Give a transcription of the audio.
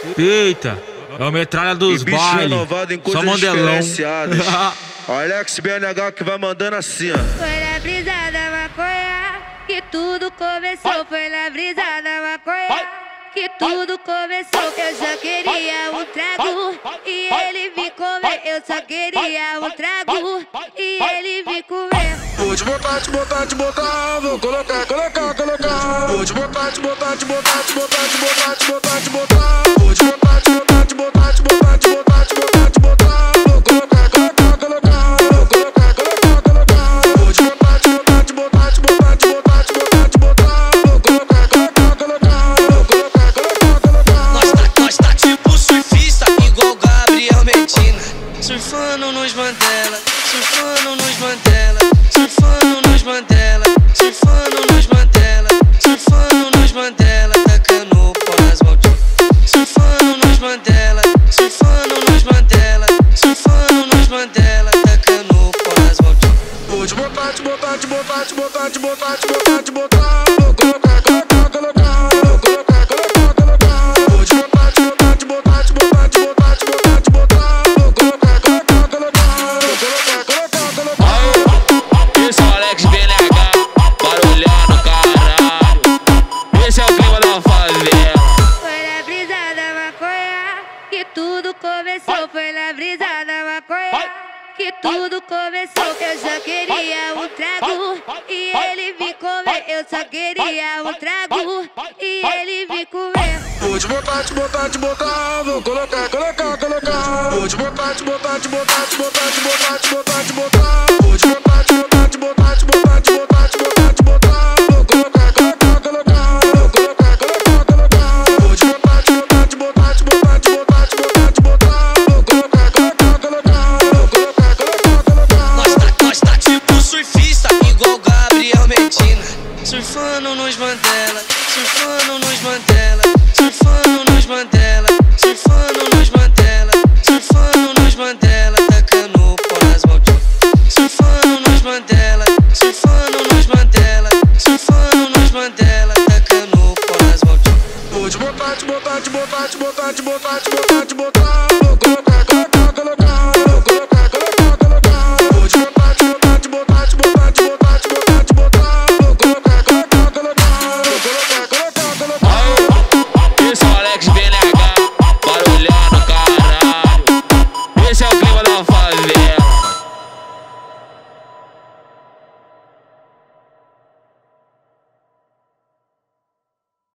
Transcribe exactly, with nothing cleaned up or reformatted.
Eita, é o metralha dos bailes, só mandelão. Alex B N H que vai mandando assim, ó. Foi na brisa da maconha que tudo começou. Foi na brisa da maconha que tudo começou. Eu só queria um trago e ele me comer. Eu só queria um trago e ele me comer. Vou te botar, te botar, te botar, vou colocar, colocar, colocar. Vou te botar, te botar, te botar, te botar, te botar, te botar, te botar. Vou te botar, te botar, te botar, te botar, te botar, te botar, te botar. Vou colocar, colocar, colocar. Vou colocar, colocar, colocar. Vou te botar, te botar, te botar, te botar, te botar, te botar, te botar. Vou colocar, colocar, colocar. Vou colocar, colocar, colocar. Nós tá, nós tá tipo surfista, igual Gabriel Medina. Surfando nos Mandela, surfando nos Mandela, surfando nos Mandela, surfando nos Mandela, surfando nos Mandela, tacando pó nas maldivas. Surfando nos Mandela, surfando nos Mandela, surfando nos Mandela, tacando pó nas maldivas. Vou te botar, te botar, te botar, te botar, te botar, te botar, te botar. Vou colocar, colocar, colocar. Vou colocar, colocar, colocar. Vou te botar, te botar, te botar, te botar, te botar, te botar, te botar. Vou colocar, colocar, colocar. Vou colocar, colocar, colocar. Esse é o Alex B N H, barulhando caralho. Esse é o clima da favela. Foi na brisa da maconha que tudo começou. Foi na brisa da maconha que tudo começou. Eu só queria um trago e ele me comer. Eu só queria um trago e ele me comer. Vou te botar, te botar, te botar, vou colocar, colocar, colocar. Vou te botar, te botar, te botar, te botar, te botar, te botar, te botar. Vou te botar, te botar, te botar, te botar, te botar, te botar, te botar. Vou colocar, colocar, colocar. Vou colocar, colocar, colocar. Vou te botar, te botar, te botar, te botar, te botar, te botar, te botar. Vou colocar, colocar, colocar. Vou colocar, colocar, colocar. Nós tá, nós tá tipo surfista, igual Gabriel Medina. Surfando nos Mandela, surfando nos Mandela, surfando nos Mandela, surfando nos Mandela, surfando nos Mandela, tacando pó nas maldivas. Surfando nos Mandela, surfando nos Mandela, surfando nos Mandela, tacando pó nas maldivas. Vou te botar, te botar, te botar, te botar, te botar, te botar, te botar. Vou colocar, colocar, colocar.